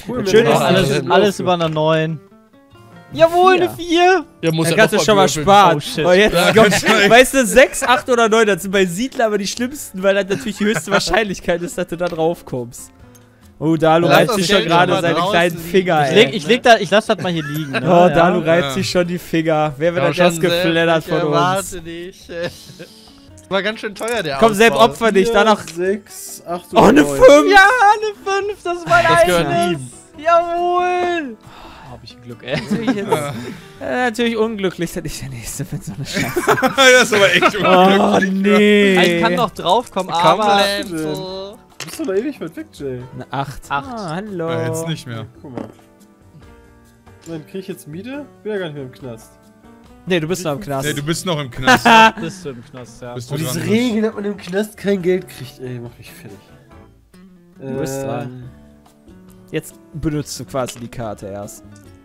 Cool, Schön ist alles über einer 9. Jawohl, eine 4! Ja, muss Dann ja kannst du noch schon mal würfeln. sparen. Oh, shit. Oh, jetzt, Ja, komm, kannst du- weißt du, 6, 8 oder 9, das sind bei Siedler aber die schlimmsten, weil das natürlich die höchste Wahrscheinlichkeit ist, dass du da drauf kommst. Oh, Dalu Lass reibt das sich schon Geld gerade mal seine draußen kleinen liegen. Finger, ey. Ich lass das mal hier liegen. Ne? Oh, Dalu ja. reibt sich schon die Finger. Wer wird Ja, das erst schon geflattert sehr, von ich uns? erwarte nicht. Das war ganz schön teuer, der Komm, Sepp, Ausbau. opfer dich, da noch... 6, 8 Oh, eine 5! Ja, eine 5, das ist mein Das gehört eigenes. ihm. Jawohl! Hab ich Glück, ey. Natürlich unglücklich, dass ich der Nächste bin, so eine Scheiße. Das ist aber echt Oh, unglücklich. nee. Ich kann noch draufkommen, Komm, aber... Lenzel. Du bist doch noch ewig weit weg, Jay. Eine 8. Acht. Ah, hallo. Ja, jetzt nicht mehr. Guck mal. Dann krieg ich jetzt Miete? Bin ja gar nicht mehr im Knast. Nee, du bist noch im Knast. Nee, du bist noch im Knast. Bist du im Knast, ja. Bist du Und diese dran? Regel, dass man im Knast kein Geld kriegt, ey, mach mich fertig. Du bist dran. Jetzt benutzt du quasi die Karte erst.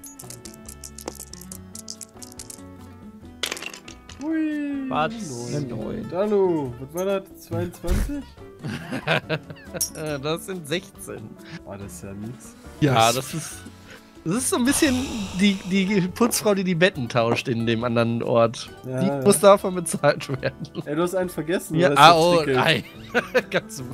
Hui. Was? Eine 9. Dalu, was war das? 22? Das sind 16. Oh, das ist ja nix. Ja, das ist so ein bisschen die Putzfrau, die Betten tauscht in dem anderen Ort. Ja, Die ja. muss davon bezahlt werden. Ey, du hast einen vergessen. Ja, oder ist das oh, Trickgeld? nein. Ganz so.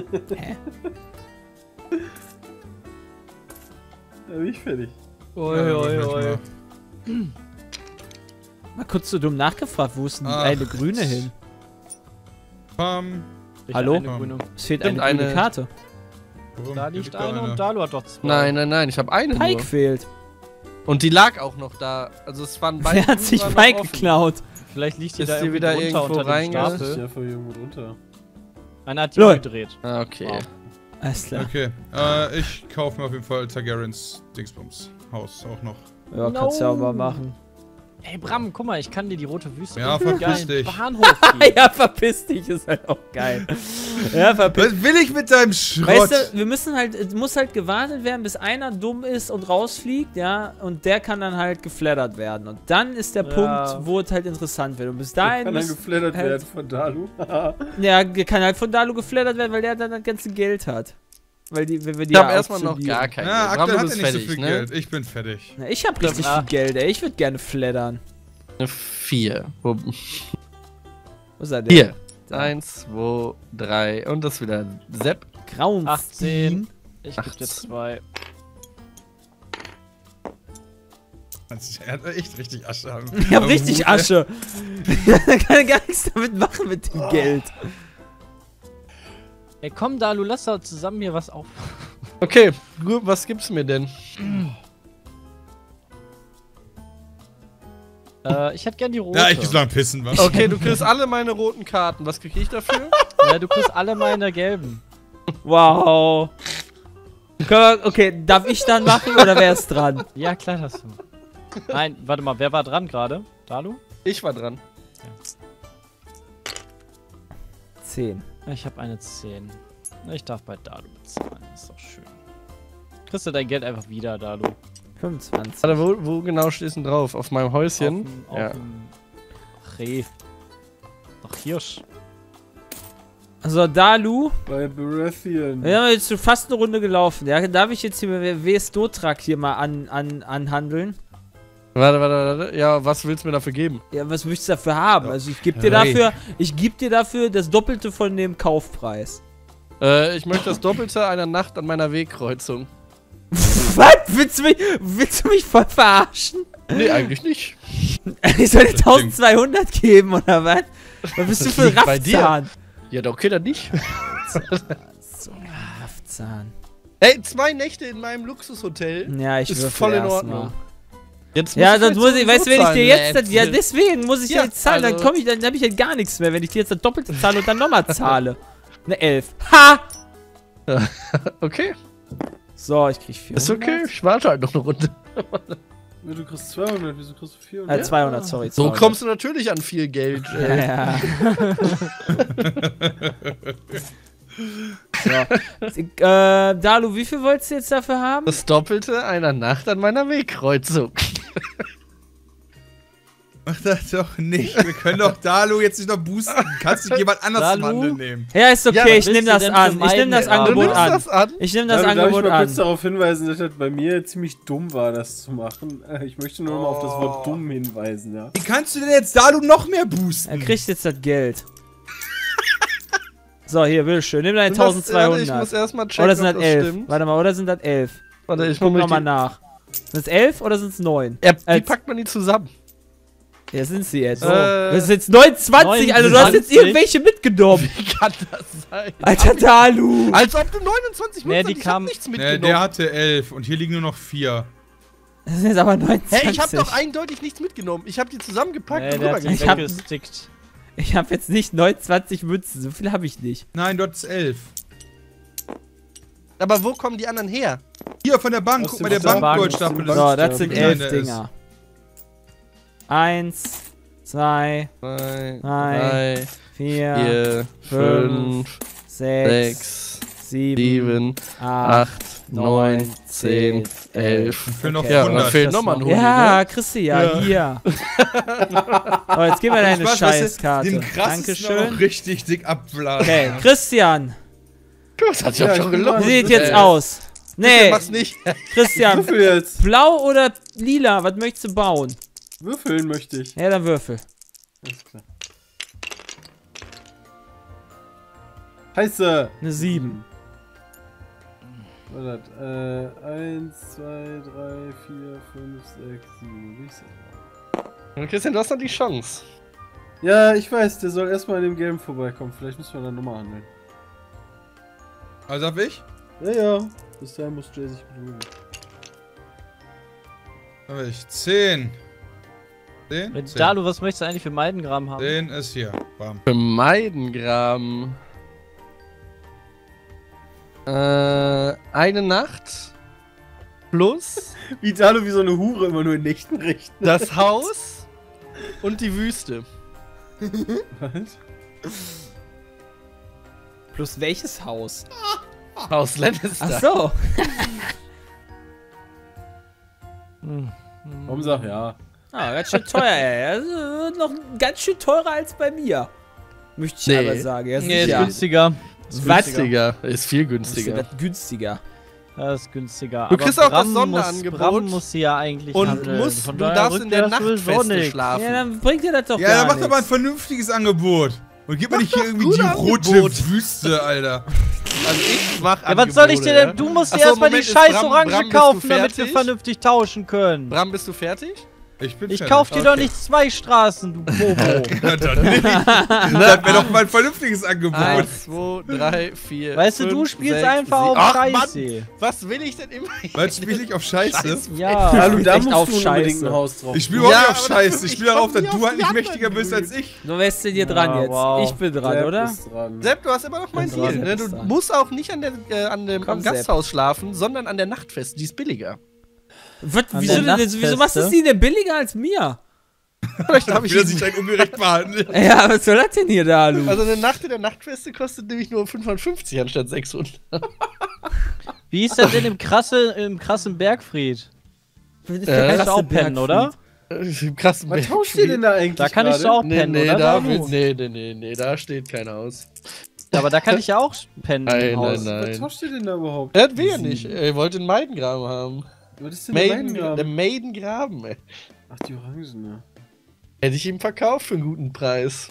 Da bin ich fertig. Oi, Ja, oi, würfel oi. ich mal. Mal kurz so dumm nachgefragt, wo ist denn die Ach. eine grüne hin? Pam. Hallo? Eine grüne. Es fehlt Stimmt, eine grüne eine- Karte. Warum? Da Hier liegt da eine und Dalu hat doch 2. Nein, ich habe eine Pike nur. fehlt. Und die lag auch noch da. Also es waren beide. Wer hat sich waren noch Pike offen. geklaut? Vielleicht liegt die Ist da die irgendwie wieder drunter irgendwo unter dem reinge- Das ist Stapel. ja voll irgendwo drunter. Einer hat die Lol. gedreht. Ah, okay. Wow. Alles klar. Okay, ich kaufe mir auf jeden Fall Targaryens Dingsbums Haus auch noch. Ja, kannst du ja auch mal machen. Ey, Bram, guck mal, ich kann dir die rote Wüste Ja, und einen verpiss geilen dich. Bahnhof geben. Ja, verpiss dich, ist halt auch geil. Ja, verpiss Was will ich mit deinem Schrott? Weißt du, wir müssen halt, es muss halt gewartet werden, bis einer dumm ist und rausfliegt, ja, und der kann dann halt geflattert werden. Und dann ist der Ja. Punkt, wo es halt interessant wird. Und bis Kann dahin dann muss, geflattert halt- werden von Dalu. ja, kann halt von Dalu geflattert werden, weil der dann das ganze Geld hat. Weil die, wenn wir die Ich habe erstmal noch auktionieren. gar kein Ja, Geld. Bram, aktuell du hat bist er nicht so fertig, viel ne? Geld. Ich bin fertig. Na, ich hab richtig Ah. viel Geld, ey. Ich würde gerne flattern. Eine 4. Wo ist er denn? Hier. Da. 1, 2, 3 und das wieder Sepp. Grauenstein. 18. Ich geb dir 18. 2. Er hat echt richtig Asche. Ich hab richtig Asche. Da kann er gar nichts damit machen mit dem Geld. Ey, komm, Dalu, lass doch zusammen hier was auf. Okay, gut, was gibt's mir denn? Ich hätte gern die rote. Ja, ich muss mal pissen, was? Okay, du kriegst alle meine roten Karten. Was krieg ich dafür? Ja, du kriegst alle meine gelben. Wow. Okay, darf ich dann machen oder wer ist dran? Ja, klar, das du. Nein, warte mal, wer war dran gerade? Dalu? Ich war dran. 10. Ich habe eine 10. Ich darf bei Dalu bezahlen, ist doch schön. Kriegst du dein Geld einfach wieder, Dalu. 25. Warte, wo genau stehst du denn drauf? Auf meinem Häuschen? Ja. Reh. Doch Hirsch. Also Dalu, Bei Baratheon. wir haben jetzt schon fast eine Runde gelaufen. Ja, darf ich jetzt hier WS Dotrak hier mal anhandeln? Warte. Ja, was willst du mir dafür geben? Ja, was möchtest du dafür haben? Also ich gebe dir Hey. dafür das Doppelte von dem Kaufpreis. Ich möchte das Doppelte einer Nacht an meiner Wegkreuzung. Was? Willst du mich voll verarschen? Nee, eigentlich nicht. Ich soll dir 1200 geben, oder was? Was bist du für ein liegt bei dir. Raffzahn? Ja, doch, okay, dann nicht. So ein Raffzahn. Ey, 2 Nächte in meinem Luxushotel. Ja, ich Ist würfel voll in erst Ordnung. mal. Jetzt Ja, musst du sonst muss ich, sowieso weißt du, wenn ich dir zahlen, jetzt, Lenzel. ja deswegen muss ich Ja, jetzt zahlen, also- dann hab ich ja gar nichts mehr, wenn ich dir jetzt das Doppelte zahle und dann nochmal zahle. Eine 11. Ha! Okay, So, ich krieg 400. ist okay. Ich warte halt noch eine Runde. Du kriegst 200, wieso kriegst du 400? 200, sorry. So 200. kommst du natürlich an viel Geld. Ja. So. Dalu, wie viel wolltest du jetzt dafür haben? Das Doppelte einer Nacht an meiner Wegkreuzung. Mach das doch nicht. Wir können doch Dalu jetzt nicht noch boosten. Kannst du jemand anders zum Dalu? Handel nehmen? Ja, ist okay, Ja, ich was nehme willst das du denn an. für Ich nehme das meinen Angebot nimmst an. das an? Ich nehme das Darf ich Angebot mal kurz an. darauf hinweisen, dass das bei mir ziemlich dumm war, das zu machen. Ich möchte nur mal auf das Wort dumm hinweisen, ja. Wie kannst du denn jetzt Dalu noch mehr boosten? Er kriegt jetzt das Geld. So, hier, bitteschön. Nimm deine Ich muss 1200. erstmal checken, Oder sind ob das das 11? stimmt. Warte mal, oder sind das 11? Warte, ich Guck guck nochmal nach. Sind es 11 oder sind es 9? Wie packt man die zusammen? Ja, sind sie jetzt. So. Das sind jetzt 29, also du hast jetzt 29. irgendwelche mitgenommen. Wie kann das sein? Alter Dalu. Als ob du 29 Nee, Münzen die ich hab kamen- nichts Nee, mitgenommen. der hatte 11 und hier liegen nur noch 4. Das sind jetzt aber 29. Hey, ich hab doch eindeutig nichts mitgenommen. Ich hab die zusammengepackt Nee, und der hat sich Ich hab- weggestickt. Ich hab jetzt nicht 29 Münzen, so viel habe ich nicht. Nein, dort ist 11. Aber wo kommen die anderen her? Hier von der Bank, Aus guck dem mal, der Bank- Bankgoldstapel. aus dem So, Bank- das sind wie 11 klein der ist. Dinger. 1, 2, 2, 3, 4, 4, 5, 6, 6, 7, 7, 8, 8, 9, 10, 11. Fehlen noch Okay. Ja, und da 100. fehlt Das nochmal ein noch- Hoodie, Ja, ne? kriegst du ja, hier. So, jetzt gib mir deine Spaß, Scheißkarte. Den krassesten auch Dankeschön. richtig dick abblasen. Okay, Christian, Das hat sich Ja, auch schon ich bin gelohnt. mal- wie sieht jetzt Ey. aus? Nee, Mach's nicht. Christian, Würfel jetzt. blau oder lila, was möchtest du bauen? Würfeln möchte ich. Ja, dann würfel. Alles klar. Scheiße. Eine 7. Was war das? 1, 2, 3, 4, 5, 6, 7. Wie ist das? Christian, du hast noch die Chance. Ja, ich weiß, der soll erstmal in dem Game vorbeikommen. Vielleicht müssen wir dann nochmal handeln. Also darf ich? Ja. Bis dahin muss Jay sich beruhigen. Darf ich? 10. 10? 10. Dalu, was möchtest du eigentlich für Meidengraben haben? 10 ist hier. Bam. Für Meidengraben. Eine Nacht. Plus Wie Dalu wie so eine Hure immer nur in Nächten richten. das Haus und die Wüste. Was? Plus welches Haus? Haus Lannister. Ach so. Warum sag ja? Ah, ganz schön teuer, ey. Also, noch ganz schön teurer als bei mir. Möchte ich Nee. aber sagen. Ja, Nee, ist sicher. günstiger. Ist Was? günstiger. Ist viel Was ist denn günstiger. das günstiger? Das ist günstiger. Du Aber kriegst auch das Bram Sonderangebot. Bram muss sie ja eigentlich Und handeln. musst, Von du daher darfst rückt in der das Nacht sowieso feste nix. schlafen. Ja, dann bringt dir das doch Ja, gar dann mach doch mal ein nichts. vernünftiges Angebot. Und gib mir nicht hier irgendwie gute die rote Angebote. Wüste, Alter. Also ich mach Ja, was soll ich dir denn? Du musst dir erstmal die scheiß Orange kaufen, damit wir vernünftig tauschen können. Bram, bist du fertig? Ich bin Ich fertig. kauf dir doch Okay. nicht 2 Straßen, du Bobo. Ja, dann nicht. Das wäre doch mal ein vernünftiges Angebot. 1, 2, 3, 4. Weißt du, du 5, spielst 6, einfach 7. auf Ach, Scheiße. Mann, was will ich denn immer? Was spiele ich auf Scheiße? Ja. Dalu, da echt musst auf du unbedingt Scheiße. ein Haus drauf. Ich spiele überhaupt Ja, nicht auf aber Scheiße. dafür- Ich spiele ich darauf, komm dass nie du auf halt die nicht anderen mächtiger bist als Blüten. ich. So wärst du dir dran Ja, jetzt. wow. Ich bin dran, Sepp oder? ist dran. Sepp, du hast immer noch mein Bin dran, Deal. Ne? Sepp Du ist dran. musst auch nicht am Komm, Sepp. Gasthaus schlafen, sondern an der Nachtfest. Die ist billiger. Was, An wieso, der denn, wieso machst Nachtfeste? du die denn billiger als mir? Vielleicht habe ich Wieder sich ein ungerecht behandelt. Ja, was soll das denn hier, Dalu? Also eine Nacht in der Nachtfeste kostet nämlich nur 550 anstatt 600. Wie ist das denn im krassen Bergfried? Das ist Da der kannst du krasse auch pennen, oder? Krass. Was tauscht ihr denn da eigentlich Da kann ich gerade? so auch Nee, pennen, nee, oder? da, Dalu? nee, da steht keiner aus. Aber da kann ich ja auch pennen Nein, im Haus. nein, Was nein. tauscht ihr denn da überhaupt? Er will ja nicht. Er wollte einen Maidengraben haben. Was ist denn der Der Maidengraben? Maidengraben, ey. Ach, die Orangen, ne? Hätte ich ihm verkauft für einen guten Preis.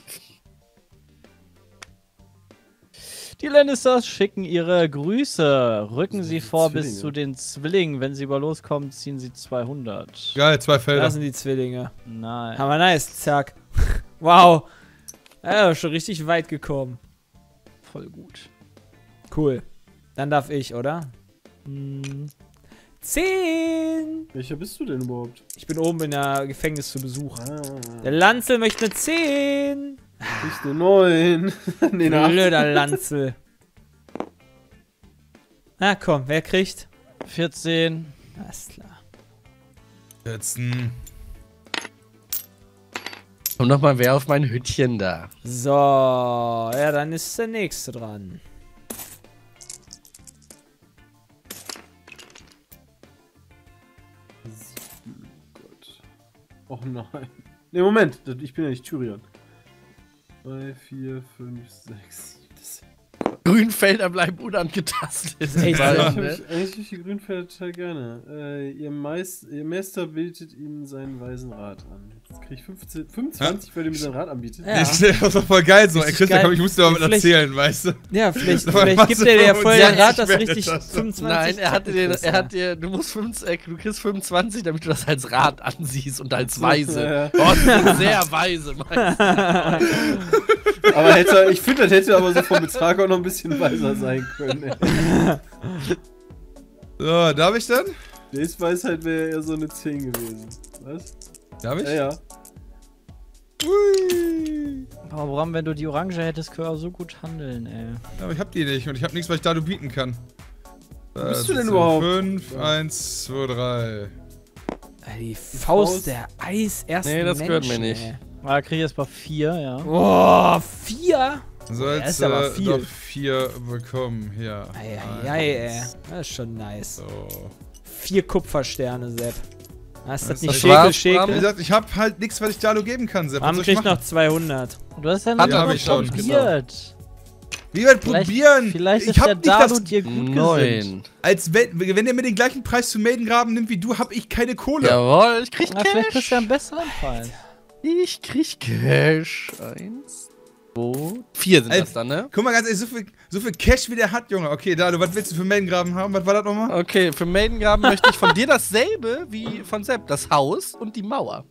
Die Lannisters schicken ihre Grüße. Rücken Das sind sie die vor Zwillinge. bis zu den Zwillingen. Wenn sie über loskommen, ziehen sie 200. Geil, 2 Felder. Das sind die Zwillinge. Nein. Aber nice, zack. Wow. Ja, schon richtig weit gekommen. Voll gut. Cool. Dann darf ich, oder? 10. Welcher bist du denn überhaupt? Ich bin oben in der Gefängnis zu Besuch. Ah, Der Lanzel möchte eine 10. ich eine 9. Nee, eine 8. Blöder Lanzel. Na komm, wer kriegt? 14. Alles klar. Jetzt Komm doch mal wer auf mein Hütchen da. So, ja, dann ist der nächste dran. Gott. Oh nein. Ne, Moment, ich bin ja nicht Tyrion. 3, 4, 5, 6. Grünfelder bleiben unangetastet. Echt, Eigentlich hab ich die Grünfelder total gerne. Ihr Meister bietet ihnen seinen weisen Rat an. Jetzt krieg ich 25, weil er mir seinen Rat anbietet. Ja. Das ist doch voll geil so. Ey, Richtig Christian, geil. komm, ich muss dir mal Vielleicht- erzählen, weißt du? Ja, vielleicht Was gibt er dir ja voll den Rat, dass du 25 richtig das? 25 Nein, kriegst, er hat dir, du kriegst 25, damit du das als Rat ansiehst und als weise. Ja. Oh, das ist sehr weise, Meister. Aber ich finde, das hätte aber so vom Betrag auch noch ein bisschen weiser sein können. Ey. So, darf ich dann? Days Weisheit wäre eher so eine 10 gewesen. Was? Darf ich? Ja. Ui. Aber Bram, wenn du die Orange hättest, könntest du so gut handeln, ey. Aber ich hab die nicht und ich hab nichts, was ich da bieten kann. Wo bist du denn überhaupt? 5, 1, 2, 3. Die Faust der Eis ersten Nee, das gehört mir Menschen, nicht. ey. Da krieg ich jetzt mal 4, ja. Oh, 4? Sollst ist aber viel. doch 4 bekommen. Hier. Eieiei, ey. Das ist schon nice. So. 4 Kupfersterne, Sepp. Hast du das Das nicht ist Schäkel, was, Wie Schäkel? gesagt, ich hab halt nichts, was ich Dalu geben kann, Sepp. Was Bram soll ich kriegt machen? noch 200. Du hast ja Hat noch er mal nicht schon, probiert. Wie weit Vielleicht- probieren? Vielleicht ich ist hab der nicht Dalu das. dir gut gesinnt. 9. Als wenn er mir den gleichen Preis für Maidengraben nimmt wie du, hab ich keine Kohle. Jawohl, ich krieg Na, vielleicht kriegst du ja Cash. einen besseren Preis. Ich krieg Cash. 1, 2, 4 sind das dann, ne? Guck mal ganz ehrlich, so viel Cash wie der hat, Junge. Okay, Dalu, was willst du für Maidengraben haben? Was war das nochmal? Okay, für Maidengraben möchte ich von dir dasselbe wie von Sepp. Das Haus und die Mauer.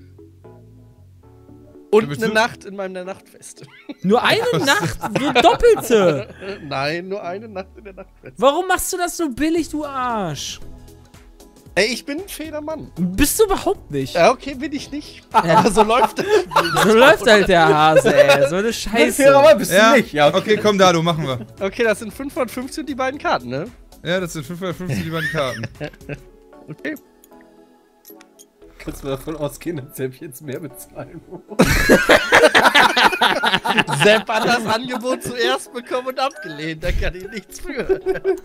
Und willst eine du? Nacht in meiner Nachtfeste. Nur eine Nacht, so doppelte. Nein, nur eine Nacht in der Nachtfeste. Warum machst du das so billig, du Arsch? Ey, ich bin ein Federmann. Bist du überhaupt nicht. Ja, okay, bin ich nicht. Aber so läuft das. So läuft halt der Hase, ey. So eine Scheiße. Aber bist du nicht. Ja, Okay, komm, Dalu, machen wir. Okay, das sind 550 und die beiden Karten, ne? Ja, das sind 550 die beiden Karten. Okay. Kannst du davon ausgehen, dass Sepp jetzt mehr bezahlen muss? Sepp hat das Angebot zuerst bekommen und abgelehnt. Da kann ich nichts für.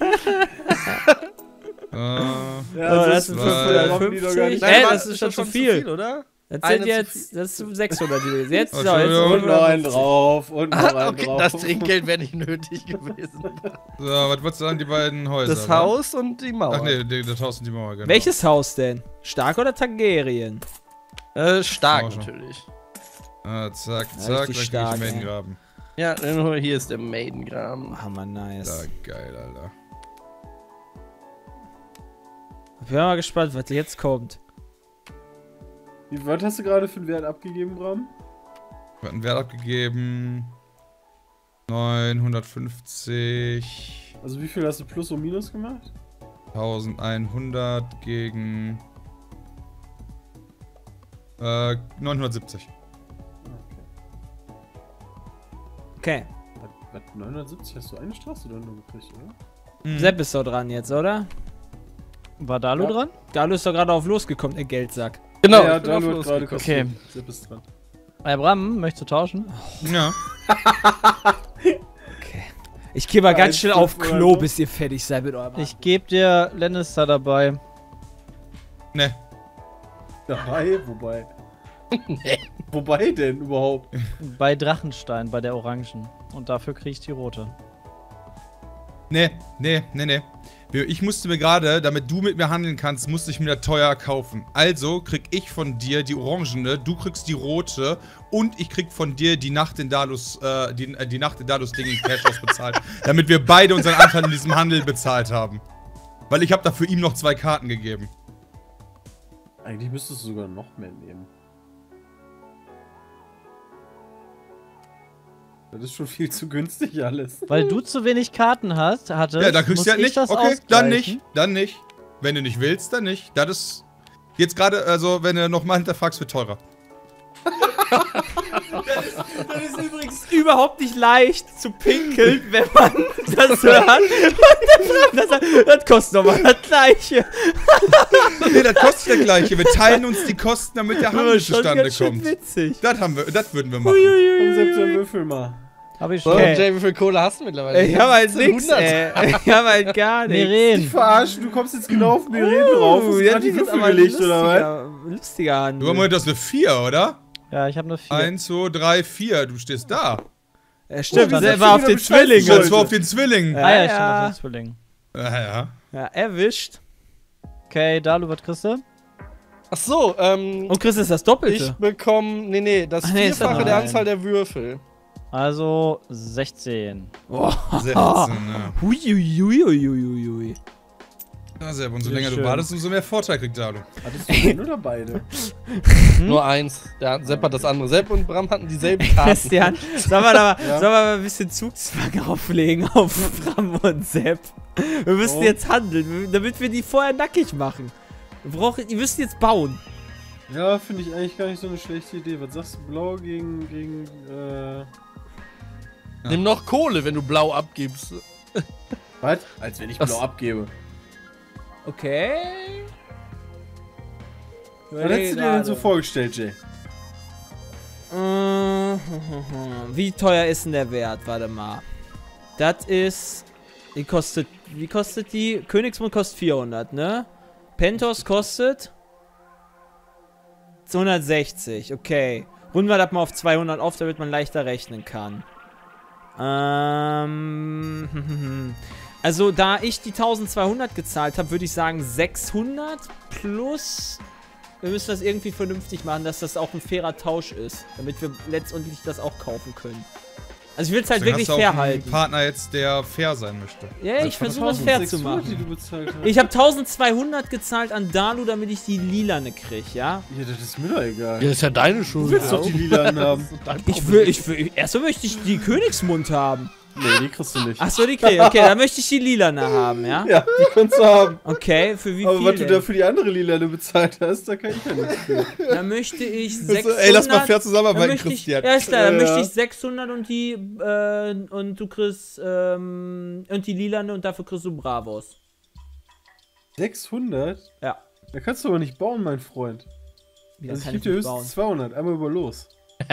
Ja, Oh, das sind zwei, 550. Nein, Das ist schon zu viel. oder? Das Eine sind zu jetzt, das sind 600 gewesen. Jetzt, Oh, so, jetzt Entschuldigung. Und noch einen drauf. Und noch einen Okay, drauf. das Trinkgeld wäre nicht nötig gewesen. So, was wolltest du sagen, die beiden Häuser? Das wa? Haus und die Mauer. Ach nee, das Haus und die Mauer, genau. Welches Haus denn? Stark oder Targaryen? Stark Mauer schon. natürlich. Ah, zack, Ja, zack, richtig dann stark, krieg ich ey. Maidengraben. Ja, hier ist der Maidengraben. Hammer nice. Ja, geil, Alter. Ich bin mal gespannt, was jetzt kommt. Was hast du gerade für einen Wert abgegeben, Bram? Wir hatten Wert abgegeben. 950. Also wie viel hast du Plus und Minus gemacht? 1100 gegen 970. Okay. Was, 970 hast du eine Straße oder nur gekriegt, oder? Sepp ist doch dran jetzt, oder? War Dalu Ja. dran? Dalu ist doch gerade auf losgekommen, der Geldsack. Genau, ja, ich bin da auf wird Los gerade gekommen. Okay. kassiert. Sepp ist dran. Bram, möchtest du tauschen? Ja. Ich gehe mal ganz schnell auf 1,5 Klo, oder so. bis ihr fertig seid mit eurem Ich gebe dir Lannister dabei. Ne. Dabei? Wobei? Wobei denn überhaupt? Bei Drachenstein, bei der Orangen. Und dafür krieg ich die rote. Ne. Ich musste mir gerade, damit du mit mir handeln kannst, musste ich mir das teuer kaufen. Also krieg ich von dir die orangene, du kriegst die rote und ich krieg von dir die Nacht in Dalus, die Nacht in Dalus Ding in Cash ausbezahlt. Damit wir beide unseren Anteil in diesem Handel bezahlt haben. Weil ich habe dafür ihm noch 2 Karten gegeben. Eigentlich müsstest du sogar noch mehr nehmen. Das ist schon viel zu günstig alles. Weil du zu wenig Karten hattest, Ja, dann kriegst muss du ja ich nicht. das Okay, dann ausgleichen. nicht. Dann nicht. Wenn du nicht willst, dann nicht. Das ist jetzt gerade, also wenn du nochmal hinterfragst, wird teurer. Das ist übrigens überhaupt nicht leicht zu pinkeln, wenn man das hört. Und der Fremde sagt, das kostet nochmal das Gleiche. Nee, das kostet der gleiche. Wir teilen uns die Kosten, damit der Handel Schon zustande ganz schön kommt. witzig. Das würden wir machen. Komm, Sepp, dann würfel mal. Hab ich So, schon. Okay. Jay, wie viel Kohle hast du mittlerweile? Ich hab halt nix, 100. ey. Ich hab halt gar nichts. Meren. Verarschen, du kommst jetzt genau auf mir reden drauf. Hast du ja, gerade die das ist Würfel aber gelegt, oder was? lustiger Du Handel. hast das eine 4, oder? Ja, ich habe nur 4. 1, 2, 3, 4. Du stehst da. Stimmt, wir der sind war schon auf wieder den bescheißen Zwillingen. wollte. Das war auf den Zwillingen. Ah ja, ja. stimmt, das ist Zwilling. Ja. Ja, erwischt. Okay, Dalu, was kriegst du? Ach so, Und Chris ist das Doppelte. ich bekomme, nee, das Ach nee, ist Vierfache das der nein. Anzahl der Würfel. Also 16. Boah. 16, ja. Huiuiuiuiui. Ja, Sepp, und so Sehr länger du schön. wartest, umso mehr Vorteil kriegt Dalu. Hattest du einen oder beide? Nur eins. Der Sepp hat das andere. Sepp und Bram hatten dieselben Karten. Christian, sollen wir mal ein bisschen Zugzwang auflegen auf Bram und Sepp? Wir müssen Oh. jetzt handeln, damit wir die vorher nackig machen. Die müssen jetzt bauen. Ja, finde ich eigentlich gar nicht so eine schlechte Idee. Was sagst du, Blau gegen Nimm noch Kohle, wenn du blau abgibst. was? Als wenn ich Was? Blau abgebe. Okay. Was hättest du dir denn so vorgestellt, Jay? Wie teuer ist denn der Wert? Warte mal. Das ist... wie kostet die? Königsmund kostet 400, ne? Pentos kostet 260, okay. Runden wir das mal auf 200 auf, damit man leichter rechnen kann. Also, da ich die 1200 gezahlt habe, würde ich sagen 600 plus... Wir müssen das irgendwie vernünftig machen, dass das auch ein fairer Tausch ist. Damit wir letztendlich das auch kaufen können. Also ich will es halt Dann wirklich hast du fair auch einen halten. Partner jetzt, der fair sein möchte. Ja, ich versuche es fair zu 1600, die machen. du bezahlt hast. Ich habe 1200 gezahlt an Dalu, damit ich die lilane krieg, ja? Ja, das ist mir doch egal. Ja, ist ja deine Du Schuld. willst doch die Lilanen haben. Erstmal möchte ich die Königsmund haben. Nee, die kriegst du nicht. Achso, die krieg ich. Okay, dann möchte ich die lilane haben, ja? Ja, die kannst du haben. Okay, für wie Aber viel was du denn? da für die andere Lilane bezahlt hast, da kann ich ja nichts für. Dann möchte ich 600... Ey, lass mal fair dann zusammenarbeiten, möchte ich, Christian. ja, ist klar, dann Ja. möchte ich 600 und die, und du kriegst, und die lilane und dafür kriegst du Bravos. 600? Ja. Da kannst du aber nicht bauen, mein Freund. Wie, Also ich kann gebe dir nicht höchstens 200. Einmal über los.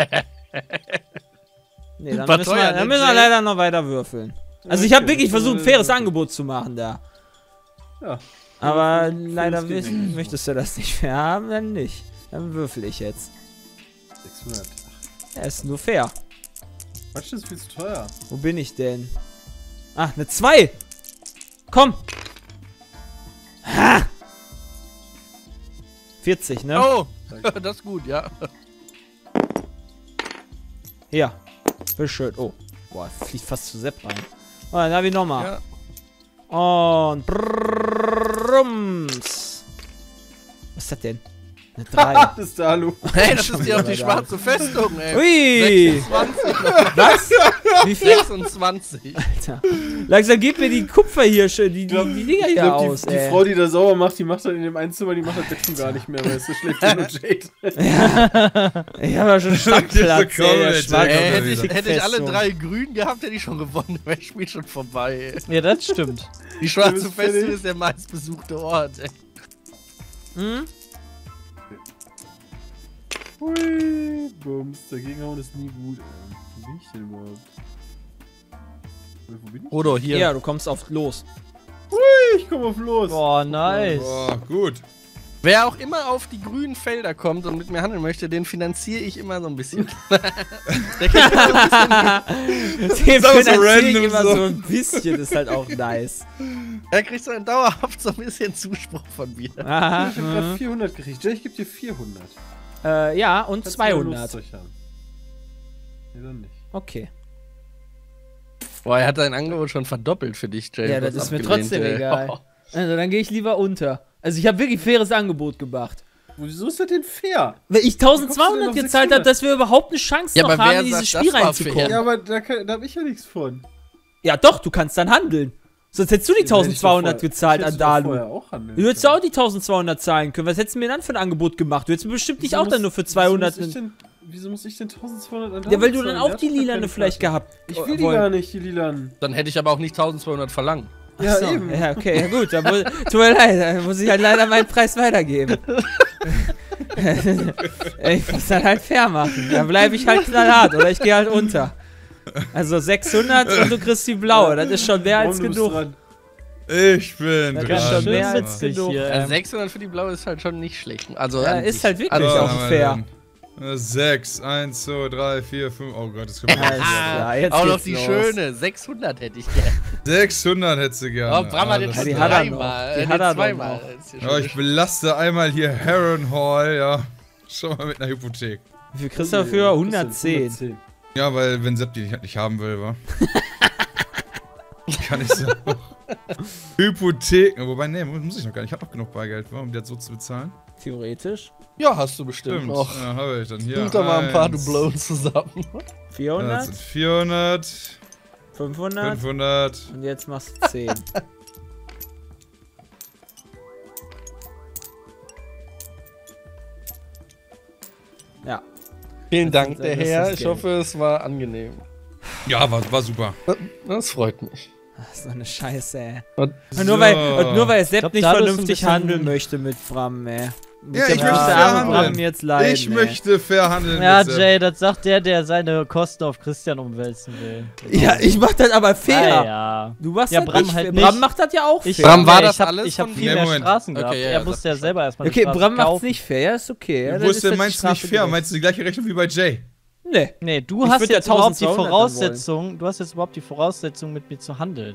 Nee, dann War müssen, teuer, dann ne, müssen wir Jay? leider noch weiter würfeln. Also ich habe wirklich versucht, ein faires Angebot zu machen da. Ja. Aber Faires leider Ding. möchtest du das nicht fair haben, dann nicht. Dann würfel ich jetzt. 600. Ja, ist nur fair. Quatsch, das ist viel zu teuer. Wo bin ich denn? Ah, eine 2! Komm! Ha! 40, ne? Oh, das ist gut, ja. Hier. Bitteschön. Oh. Boah, fliegt fast zu Sepp rein. Oh, dann hab ich nochmal. Ja. Und brrrrums. Was ist das denn? Eine 3. Das ist Dalu. Hey, das Schon ist ja auch wieder die da. schwarze Festung, ey. Ui! 26. Was? Wie viel? 26. Alter. Langsam gib mir die Kupferhirsche, die Dinger Ich hier glaub, aus, die ey. Frau, die da sauber macht, die macht dann in dem Einzimmer, die macht das Bett schon gar nicht mehr, weil es so schlecht ist und Jade. Ich hab ja schon Stadtplatz, Diese ey. Der Comedy, schwarze ey, Hätte ich alle Festung. 3 grün gehabt, hätte ich schon gewonnen. Wäre das Spiel schon vorbei, ey. Ja, das stimmt. Die schwarze Du bist Festung fertig. ist der meistbesuchte Ort, ey. Hm? Hui, Bums, dagegen hauen ist nie gut, ey. Wo bin ich denn überhaupt? Wo bin ich? Odo, hier. Ja, du kommst auf los. Ich komm auf los. Boah, nice. Boah, gut. Wer auch immer auf die grünen Felder kommt und mit mir handeln möchte, den finanziere ich immer so ein bisschen. Der kriegt immer so ein bisschen, Den aber so finanziere ich random immer so. so ein bisschen, ist halt auch nice. er kriegt so dauerhaft so ein bisschen Zuspruch von mir. Aha. Ich hab grad 400 gekriegt. Jay, ich geb dir 400. Ja, und Kannst du mal 200. Lustzeug haben. Nee, dann nicht. Okay. Boah, er hat sein Angebot schon verdoppelt für dich, Jay. Ja, Du das hast ist mir abgelehnt, trotzdem ey. egal. Oh. Also, dann gehe ich lieber unter. Also, ich habe wirklich faires Angebot gemacht. Wieso ist das denn fair? Wenn ich Wie kommst du denn 1200 auf gezahlt 600? habe, dass wir überhaupt eine Chance Ja, noch aber haben, wer in dieses sagt, Spiel das war reinzukommen. fair? Ja, aber da hab ich ja nichts von. Ja, doch, du kannst dann handeln. Sonst hättest du die Hätte ich doch 1200 vorher- gezahlt ich an hätte doch Dalu. vorher auch handeln Du hättest können. auch die 1200 zahlen können. Was hättest du mir dann für ein Angebot gemacht? Du hättest mir bestimmt nicht Wieso auch dann muss- nur für 200. Wieso muss ich denn 1200 an Ja, weil du Dalu dann zahlen? auch Der die hat doch Lilane keine vielleicht Karte. gehabt. Ich will die wollen. gar nicht, die Lilanen. Dann hätte ich aber auch nicht 1200 verlangt. Ja, Ach so, eben. Ja, okay, ja gut. Dann tut mir leid, dann muss ich halt leider meinen Preis weitergeben. Ich muss dann halt fair machen. Dann bleibe ich halt knallhart oder ich gehe halt unter. Also 600 und du kriegst die blaue. Das ist schon mehr als Warum, du bist genug. dran. Ich bin Das dran. ist schon mehr Schön als witzig genug. hier. Also 600 für die blaue ist halt schon nicht schlecht. Also Ja, an ist sich. halt wirklich Also, auch fair. 6, 1, 2, 3, 4, 5. Oh Gott, das können wir Alles klar, jetzt Auch noch geht's die los. schöne. 600 hätte ich gerne. 600 hättest du gerne. Oh, Bram hat jetzt das- schon die hat er noch. dreimal. Die hat er doch zweimal. noch. Ist hier Ja, schon ich belaste einmal hier Harrenhal, ja. Schon mal mit einer Hypothek. Wie viel kriegst du dafür? 110. Ja, weil wenn Sepp die nicht haben will, wa? Kann ich so. Hypotheken. Wobei, nee, muss ich noch gar nicht. Ich hab noch genug Bargeld, wa, um das so zu bezahlen. Theoretisch. Ja, hast du bestimmt Stimmt. noch. Ja, habe ich dann hier. Nimm doch mal ein paar 1, Dublonen zusammen. Ja, das 400, sind 400, 500 500. und jetzt machst du 10. Ja. Vielen Dank, Das der ist Herr. das Ich Geld. hoffe, es war angenehm. Ja, war super. Das freut mich. Das ist so eine Scheiße, ey. Und Und nur weil Sepp glaub, nicht da ist ein vernünftig bisschen- handeln möchte mit Bram, ey. Ja, Der ich muss möchte der fair arme Bram handeln. jetzt leiden, Ich ey. möchte fair handeln. Ja, mit Sepp. Jay, das sagt der seine Kosten auf Christian umwälzen will. Ja, ich mach das aber fair. Ah, ja. Du machst Ja, das Bram nicht halt fair. nicht. Bram macht das ja auch Ich, fair. Bram, war nee, das ich hab, alles ich hab von viel dir? mehr Moment. Straßen gehabt. Okay, ja, er sag musste ja Bescheid. selber erstmal Okay, die Straßen Bram macht's kaufen. nicht fair, ist okay. Ja, Wo dann ist denn, das meinst die du nicht Strafe fair? gerecht. Meinst du die gleiche Rechnung wie bei Jay? Nee. Nee, du Ich hast würd ja jetzt überhaupt die 1200 dann Voraussetzung, du hast jetzt überhaupt die Voraussetzung, mit mir zu handeln.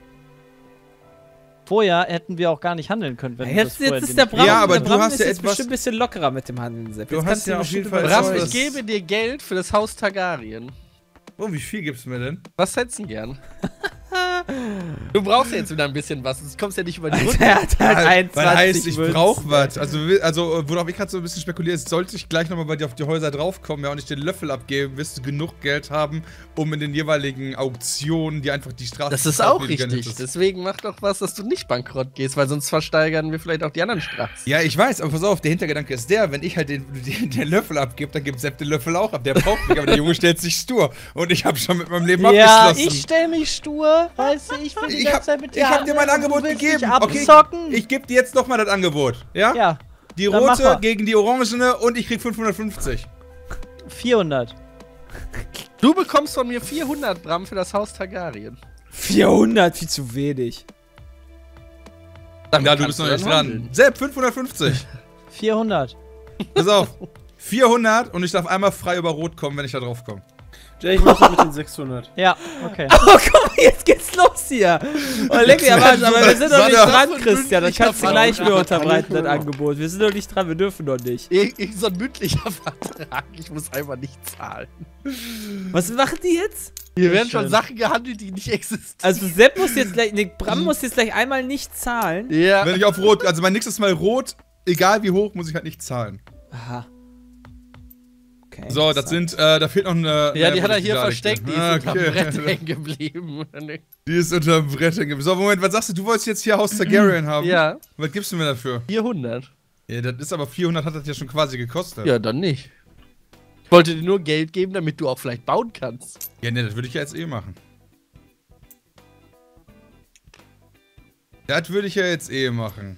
Vorher hätten wir auch gar nicht handeln können, wenn du das Jetzt vorher ist dir der nicht- Bram, Ja, aber der du Bram hast ist ja jetzt etwas- bestimmt ein bisschen lockerer mit dem Handeln, Sepp. Du Jetzt hast kannst ja ihn auf jeden bestimmt Fall- Bram, überzeugen. ich gebe dir Geld für das Haus Targaryen. Oh, wie viel gibst du mir denn? Was hättest du gern? Du brauchst ja jetzt wieder ein bisschen was, sonst kommst du ja nicht über die Runde. Der hat halt 21 Was heißt, ich Münzen. brauch was. Also, worauf ich gerade so ein bisschen spekuliere, ist, sollte ich gleich nochmal bei dir auf die Häuser draufkommen, ja, und ich den Löffel abgeben, wirst du genug Geld haben, um in den jeweiligen Auktionen dir einfach die Straße Das zu ist kaufen, auch die du gerne richtig. hättest. Deswegen mach doch was, dass du nicht bankrott gehst, weil sonst versteigern wir vielleicht auch die anderen Straßen. Ja, ich weiß, aber pass auf, der Hintergedanke ist der, wenn ich halt den Löffel abgebe, dann gibt Sepp den Löffel auch ab. Der braucht mich, aber der Junge stellt sich stur. Und ich habe schon mit meinem Leben Ja, abgeschlossen. ich stell mich stur, weißt du, ich will die Ich ganze hab, Zeit mit dir ich hab dir mein handeln und Angebot du willst gegeben. mich Okay, abzocken. ich gebe dir jetzt nochmal das Angebot. Ja? Ja, Die dann mach rote mal. gegen die orangene und ich krieg 550. 400. Du bekommst von mir 400 Bram für das Haus Targaryen. 400, viel zu wenig. Damit Ja, du kannst bist noch dann nicht dran. handeln. Sepp, 550. 400. Pass auf. 400 und ich darf einmal frei über Rot kommen, wenn ich da drauf komme. Jay, ich mach das mit den 600. Ja, okay. Oh, guck mal, jetzt geht's los hier. Oh, leck mich am Arsch, aber wir sind noch nicht dran, Christian. Das kannst du gleich mir unterbreiten, das Angebot. Wir sind noch nicht dran, wir dürfen noch nicht. So ein mündlicher Vertrag. Ich muss einfach nicht zahlen. Was machen die jetzt? Hier werden schon schön. Sachen gehandelt, die nicht existieren. Also Sepp muss jetzt gleich, nee, Bram muss jetzt gleich einmal nicht zahlen. Ja. Wenn ich auf Rot, also mein nächstes Mal Rot, egal wie hoch, muss ich halt nicht zahlen. Aha. Okay. So, das sind, da fehlt noch eine. Ja, die naja, hat er die hier da versteckt, die liegt. ist unterm Okay. Brett hängen geblieben. Die ist unterm Brett hängen geblieben. So, Moment, was sagst du? Du wolltest jetzt hier Haus Targaryen haben? Ja, Was gibst du mir dafür? 400. Ja, das ist aber 400, hat das ja schon quasi gekostet. Ja, dann nicht. Ich wollte dir nur Geld geben, damit du auch vielleicht bauen kannst. Ja, ne, das würde ich ja jetzt eh machen. Das würde ich ja jetzt eh machen.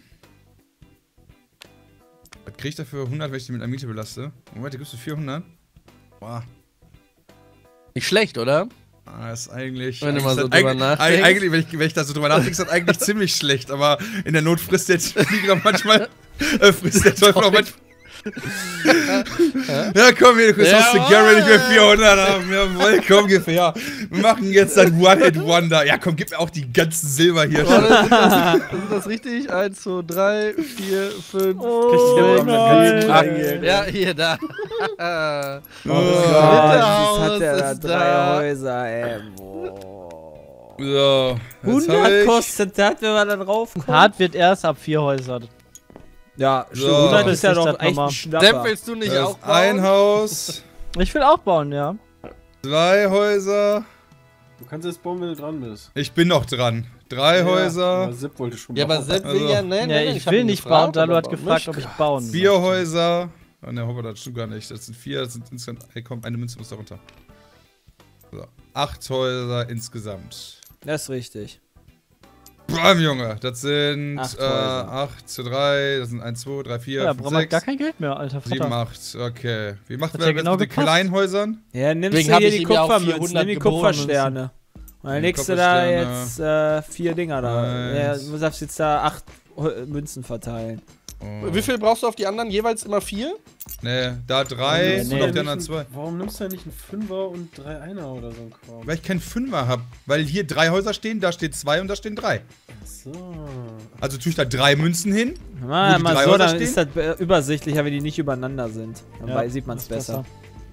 Was krieg ich dafür 100, wenn ich die mit einer Miete belaste? Moment, da gibst du 400? Boah. Nicht schlecht, oder? Das ist eigentlich. Wenn du mal ist so das drüber nachdenkst. Eigentlich, wenn ich da so drüber nachdenke, ist das eigentlich ziemlich schlecht, aber in der Not frisst der Tiger auch manchmal. Frisst der Teufel auch manchmal. Ja, komm hier, du kriegst aus der Gary nicht mehr 400 haben. Jawohl, komm, gib her. Wir machen jetzt ein One-Hit-Wonder. Ja, komm, gib mir auch die ganzen Silber hier. Ist das richtig? 1, 2, 3, 4, 5, Oh, 6, nein. 7, 8. Ja, hier, da. Oh Gott, Haus jetzt hat er da ist 3 da. Häuser, ey. Boah. So, jetzt hab 100 ich- kostet das, wenn wir da drauf kommen? Hart wird erst ab 4 Häusern. Ja, So. 100 ist ja Das ist doch das echt ein nochmal. Schnapper. Sepp, willst du nicht Das auch ist ein bauen? Haus, Ich will auch bauen, ja. 2 Häuser. Du kannst jetzt bauen, wenn du dran bist. Ich bin noch dran. 3 Häuser. Aber Sepp wollte schon Ja, aber bauen. Sepp will Also- ja, ne, Ja, ich will nicht bauen. Dalu hat gefragt, ob ich bauen 4 will. Häuser. Oh ne, Hopper, das stimmt gar nicht. Das sind 4, das sind insgesamt. Ey, komm, eine Münze muss da runter. So, 8 Häuser insgesamt. Das ist richtig. Bram, Junge, das sind 8 Häuser. 8 zu 3, das sind 1, 2, 3, 4, Ja, 5, Bram hat gar 6, kein Geld mehr, alter 7, Vater. 8. Okay. Wie macht Hat man ja das genau mit den gepasst. kleinen Häusern? Ja, nimmst Deswegen du hab hier ich die ihm ja auch Kupfermünzen, 400 nimm die geboren Kupfersterne. Und dann Die legst du da Kupfersterne. jetzt 4 Dinger da. Ja, Eins. du darfst jetzt da 8 Münzen verteilen. Wie viel brauchst du auf die anderen? Jeweils immer 4? Ne, da 3 Nee, und auf die Nicht anderen ein- 2. Warum nimmst du ja nicht einen Fünfer und 3 Einer oder so ein Kram? Weil ich keinen Fünfer habe. Weil hier 3 Häuser stehen, da steht 2 und da stehen 3. Achso. Also tue ich da 3 Münzen hin. Mal, die mal drei so, Häuser dann stehen? ist das übersichtlicher, wenn die nicht übereinander sind. Dann sieht man es ist besser.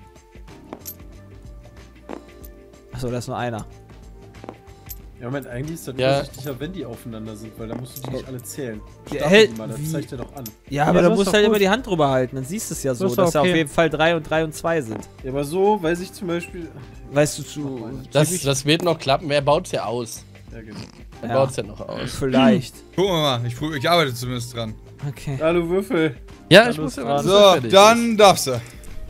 Achso, da ist nur einer. Ja, Moment, eigentlich ist das Ja. übersichtlicher, wenn die aufeinander sind, weil da musst du die nicht alle zählen. Ja, Stapel die mal, das wie? zeigt er doch an. Ja, aber Ja, da so ist musst doch du halt gut. immer die Hand drüber halten. Dann siehst du es ja so, So ist doch dass da auf okay. jeden Fall 3 und 3 und 2 sind. Ja, aber so weiß ich zum Beispiel. Weißt du, zu. Das wird noch klappen. Wer baut's ja aus? Ja, genau. Wer Ja. baut's ja noch aus? Vielleicht. Gucken wir mal, ich arbeite zumindest dran. Okay. Hallo Würfel. Ja, Ja, ich du muss bist ja dran. So, dann darfst du.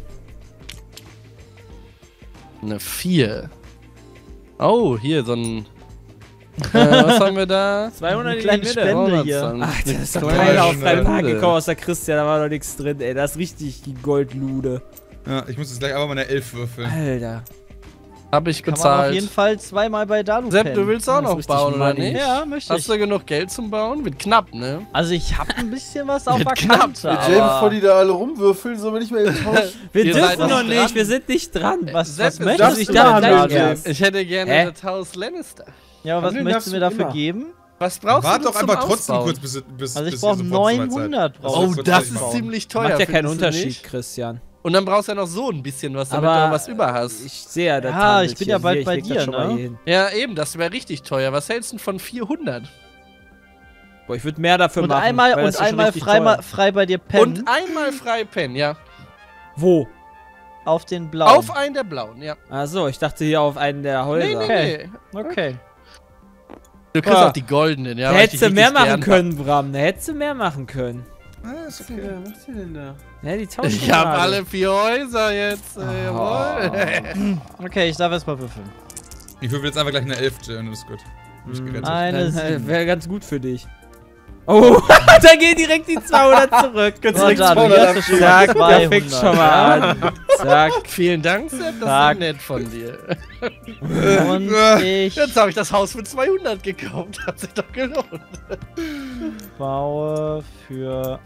Eine 4. Oh, hier so ein. Was haben wir da? 200 in die kleine Mitte. Spende hier. Ach, das ist doch kleine keiner auf Spende. deinen Park gekommen aus der Christian, da war doch nichts drin, ey. Das ist richtig die Goldlude. Ja, ich muss jetzt gleich einfach mal eine 11 würfeln. Alter. Hab ich Kann man bezahlt. auf jeden Fall zweimal bei Dalu Sepp, pennen. du willst auch Das ist noch richtig bauen, oder money. nicht? Ja, möchte Hast ich. du genug Geld zum Bauen? Wird knapp, ne? Also ich hab ein bisschen was auf Wird der knapp. Kante, Jay, bevor aber die da alle rumwürfeln, sollen wir nicht mehr eben tauschen? Wir Ihr dürfen seid noch nicht nicht, dran. wir sind nicht dran. was Sepp, möchtest darfst du ich du dachte machen, gleich Jay. erst. Ich hätte gerne Hä? das Haus Lannister. Ja, aber was Handeln möchtest du mir darfst du dafür immer. geben? Was brauchst Warte du doch zum einfach trotzdem Ausbauen? kurz, bis Also ich ihr brauche sofort soweit 900. seid. brauche Oh, ich kurz das fertig ist bauen. ziemlich teuer. Macht ja keinen findest du Unterschied, nicht? Christian. Und dann brauchst du ja noch so ein bisschen was, damit Aber du was über hast. ich sehe ja das Ja, Handelt ich bin hier, ja bald sehe, bei leg das dir, schon mal ne? hier hin. Ja, eben, das wäre richtig teuer. Was hältst du denn von 400? Boah, ich würde mehr dafür Und machen. einmal, weil das ist schon richtig frei, teuer. frei bei dir pennen. Und einmal frei pennen, ja. Wo? auf den blauen. Auf einen der blauen, ja. Achso, ich dachte hier auf einen der Häuser. Nee, nee, Okay. nee. Okay. Du kriegst Ah. auch die goldenen, ja. Da weil ich hättest du die mehr richtig machen gern können, Bram. Da hättest du mehr machen können. Ah, ist okay. Was macht ihr denn da? Ja, die hab. tauschen Ich hab gerade. alle 4 Häuser jetzt. Jawohl. Okay, ich darf erst mal würfeln. Ich würfel jetzt einfach gleich eine 11. und das ist gut. Bin ich gerettet. Eine 7. Wäre ganz gut für dich. Oh, da gehen direkt die 200 zurück. Oh, direkt da, 200 jetzt hast du schon Zack, da 200. fängt schon mal an. Zack. Vielen Dank, Sepp, das ist Tag. nett von dir. Und ich Jetzt habe ich das Haus für 200 gekauft. Hat sich doch gelohnt. baue für...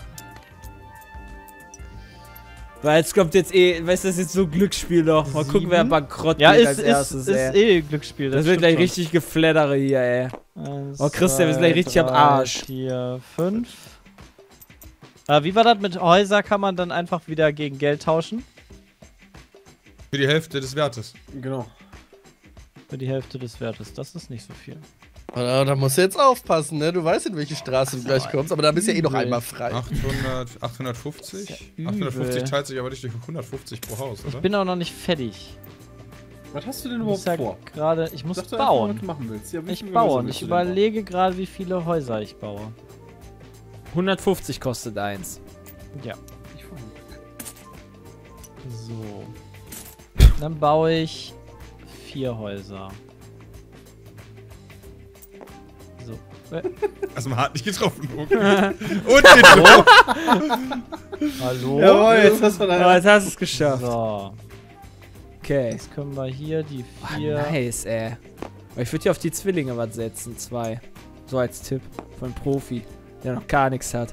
Weil jetzt kommt jetzt weißt du, das ist jetzt so ein Glücksspiel noch. Mal gucken, wer 7. bankrott Ja, geht ist, als ist, erstes, ist ey. eh Glücksspiel. Das wird gleich richtig Geflattere hier, ey. Oh, Christian, wir sind gleich richtig am Arsch. 4, 5. Wie war das mit Häuser? Kann man dann einfach wieder gegen Geld tauschen? Für die Hälfte des Wertes. Genau. Für die Hälfte des Wertes. Das ist nicht so viel. Da musst du jetzt aufpassen, ne? Du weißt, in welche Straße du gleich kommst, aber da bist du ja eh noch übel. einmal frei. 850? Das ist ja übel. 850 teilt sich aber nicht durch 150 pro Haus, oder? Ich bin auch noch nicht fertig. Was hast du denn Ich muss überhaupt ja vor? gerade, ich muss Sag doch einfach, was bauen. du machen willst. Ja, wie Ich viele baue Häuser und willst ich du denn bauen? überlege gerade, wie viele Häuser ich baue. 150 kostet eins. Ja. Ich vorhin. So. Dann baue ich 4 Häuser. So. Erstmal hart nicht getroffen. Und den Druck. Hallo? Jawohl, jetzt hast du Oh, deine. jetzt hast du es geschafft. So. Okay. Jetzt können wir hier die Ah, 4. nice, ey. Aber ich würde hier auf die Zwillinge was setzen, 2. So als Tipp von Profi, der noch gar nichts hat.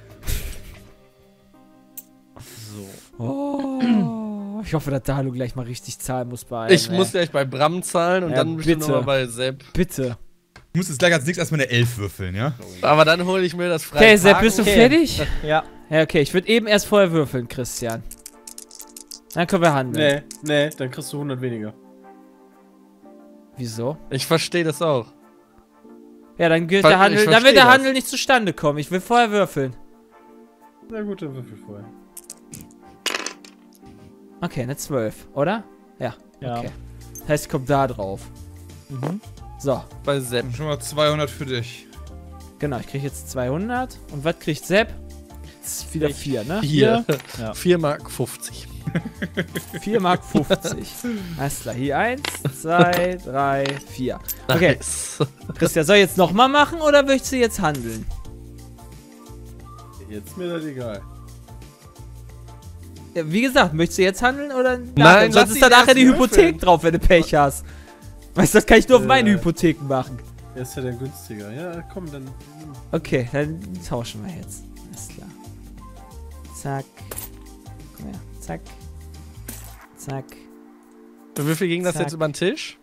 So. Oh, ich hoffe, dass Dalu gleich mal richtig zahlen muss bei einem. Ich muss gleich bei Bram zahlen und Ja, dann bestimmt bitte. nochmal bei Sepp. Bitte. Ich muss jetzt gleich als nächstes erstmal eine 11 würfeln, ja? Aber dann hole ich mir das frei. Okay, Sepp, bist du Okay. fertig? Ja. Ja, okay, ich würde eben erst vorher würfeln, Christian. Dann können wir handeln. Nee, dann kriegst du 100 weniger. Wieso? Ich verstehe das auch. Ja, dann wird Ich der Handel, dann versteh wird der das. Handel nicht zustande kommen. Ich will vorher würfeln. Na gut, dann würfel vorher. Okay, eine 12, oder? Ja. Ja. Okay. Das heißt, ich komme da drauf. Mhm. So, Bei Sepp. Schon mal 200 für dich. genau, ich kriege jetzt 200. Und was kriegt Sepp? Das ist wieder 4, ne? 4. Ja. 4 Mark 50. 4 Mark 50. Alles klar, hier 1, 2, 3, 4. Okay, Nice. Christian, soll ich jetzt nochmal machen oder möchtest du jetzt handeln? Jetzt mir das egal. Ja, wie gesagt, möchtest du jetzt handeln oder nachher? Nein, lass Sonst ist ihn da nachher erst die Hypothek würfeln. drauf, wenn du Pech hast. Weißt du, das kann ich nur auf meine Äh. Hypotheken machen. Der ist ja der günstiger. Ja, komm, dann. Okay, dann tauschen wir jetzt. Alles klar. Zack. Komm her. Zack. Zack. Für wie viel ging das Zack. jetzt über den Tisch?